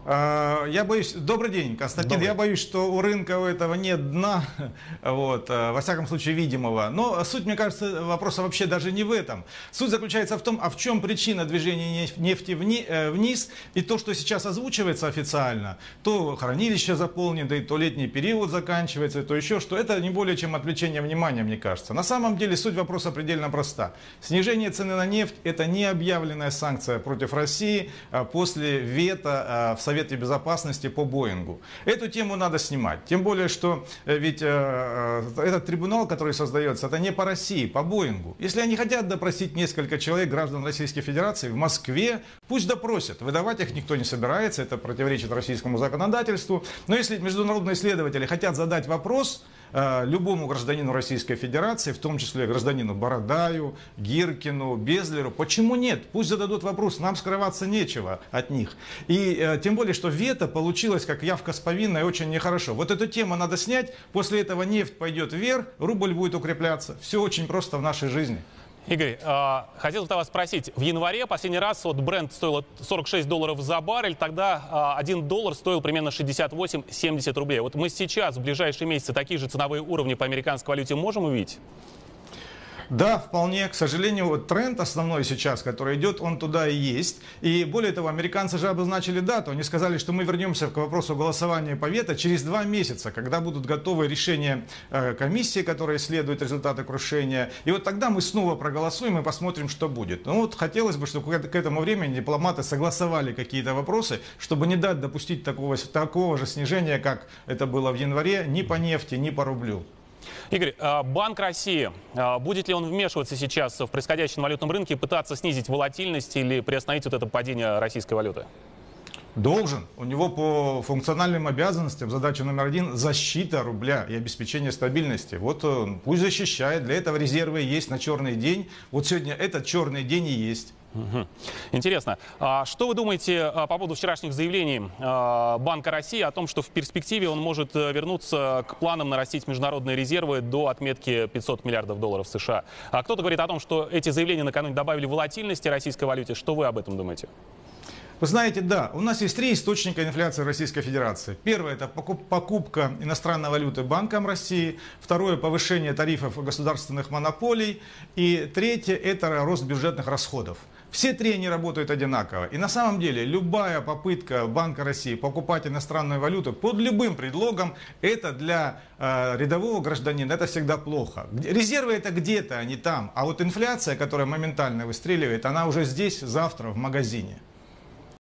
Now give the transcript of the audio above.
Я боюсь, добрый день, Константин, я боюсь, что у рынка у этого нет дна, вот, во всяком случае видимого. Но суть, мне кажется, вопроса вообще даже не в этом. Суть заключается в том, а в чем причина движения нефти вниз, и то, что сейчас озвучивается официально, то хранилище заполнено, и то летний период заканчивается, и то еще, что это не более чем отвлечение внимания, мне кажется. На самом деле суть вопроса предельно проста. Снижение цены на нефть – это не объявленная санкция против России после вето в Совете Безопасности по Боингу. Эту тему надо снимать. Тем более, что ведь этот трибунал, который создается, это не по России, по Боингу. Если они хотят допросить несколько человек, граждан Российской Федерации, в Москве, пусть допросят. Выдавать их никто не собирается, это противоречит российскому законодательству. Но если международные исследователи хотят задать вопрос любому гражданину Российской Федерации, в том числе гражданину Бородаю, Гиркину, Безлеру, почему нет? Пусть зададут вопрос, нам скрываться нечего от них. И тем более, что вето получилось как явка с повинной очень нехорошо. Вот эту тему надо снять, после этого нефть пойдет вверх, рубль будет укрепляться. Все очень просто в нашей жизни. Игорь, хотел бы вас спросить, в январе последний раз вот Brent стоил $46 за баррель, тогда $1 стоил примерно 68-70 рублей. Вот мы сейчас, в ближайшие месяцы, такие же ценовые уровни по американской валюте можем увидеть? Да, вполне. К сожалению, вот тренд основной сейчас, который идет, он туда и есть. И более того, американцы же обозначили дату. Они сказали, что мы вернемся к вопросу голосования по вето через 2 месяца, когда будут готовы решения комиссии, которая исследует результаты крушения. И вот тогда мы снова проголосуем и посмотрим, что будет. Ну вот хотелось бы, чтобы к этому времени дипломаты согласовали какие-то вопросы, чтобы не дать допустить такого же снижения, как это было в январе, ни по нефти, ни по рублю. Игорь, Банк России, будет ли он вмешиваться сейчас в происходящем на валютном рынке и пытаться снизить волатильность или приостановить вот это падение российской валюты? Должен. У него по функциональным обязанностям задача номер 1 – защита рубля и обеспечение стабильности. Вот пусть защищает. Для этого резервы есть на черный день. Вот сегодня этот черный день и есть. Интересно. Что вы думаете по поводу вчерашних заявлений Банка России о том, что в перспективе он может вернуться к планам нарастить международные резервы до отметки $500 миллиардов США? Кто-то говорит о том, что эти заявления накануне добавили волатильности российской валюте. Что вы об этом думаете? Вы знаете, да, у нас есть 3 источника инфляции Российской Федерации. Первое – это покупка иностранной валюты Банком России. Второе – повышение тарифов государственных монополий. И третье – это рост бюджетных расходов. Все 3 они работают одинаково. И на самом деле любая попытка Банка России покупать иностранную валюту под любым предлогом, это для рядового гражданина это всегда плохо. Резервы это где-то, а не там. А вот инфляция, которая моментально выстреливает, она уже здесь, завтра в магазине.